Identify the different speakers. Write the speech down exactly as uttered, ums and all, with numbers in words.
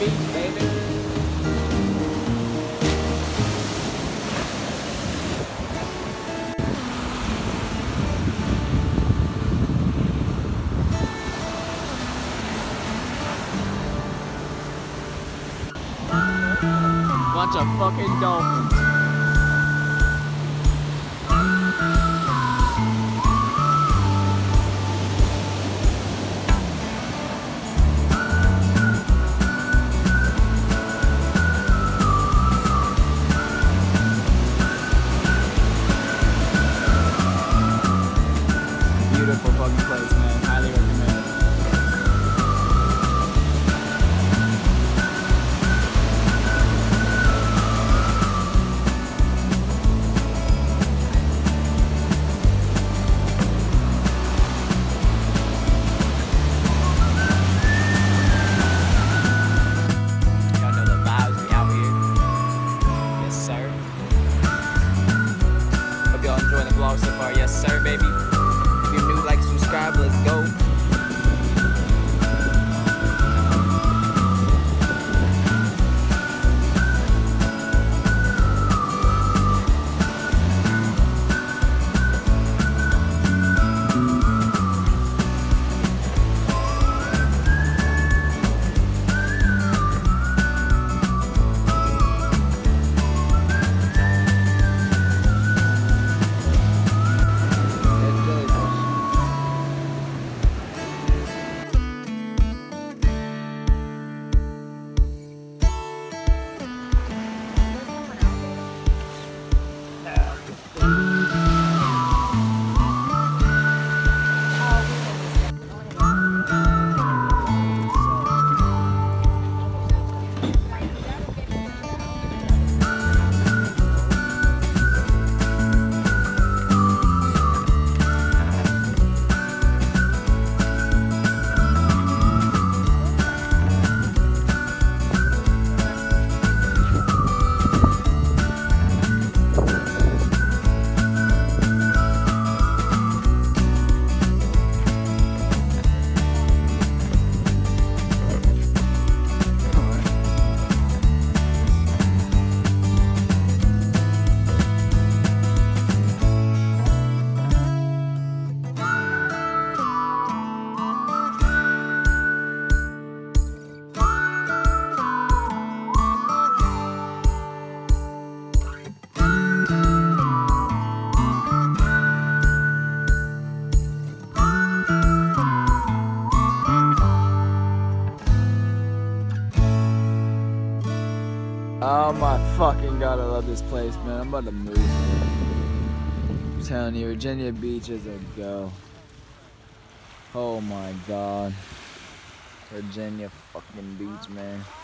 Speaker 1: Beach, baby. Bunch of fucking dolphins. Beautiful fucking place, man. Highly recommend it. Y'all know the vibes, we out here. Yes, sir. Hope y'all enjoying the vlog so far. Yes, sir, baby. If you're new, like, subscribe, let's go. Oh my fucking god, I love this place, man. I'm about to move. I'm telling you, Virginia Beach is a go. Oh my god. Virginia fucking Beach, man.